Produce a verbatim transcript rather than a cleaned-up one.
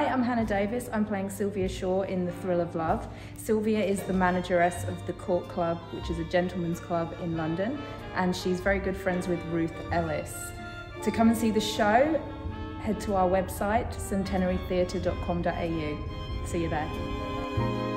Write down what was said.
I'm Hannah Davis. I'm playing Sylvia Shaw in The Thrill of Love. Sylvia is the manageress of the Court Club, which is a gentleman's club in London, and she's very good friends with Ruth Ellis. To come and see the show, head to our website, centenary theatre dot com dot A U. See you there.